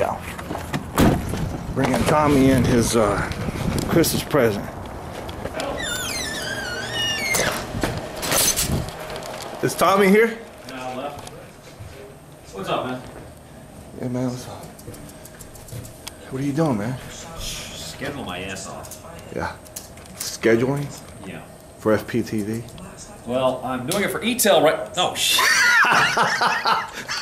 go. Bringing Tommy in his Christmas present. Is Tommy here? No, I left. What's up, man? Yeah, man, what's up? What are you doing, man? Schedule my ass off. Yeah. Scheduling Yeah. for FPTV? Well, I'm doing it for E-Tel right... Oh, shit.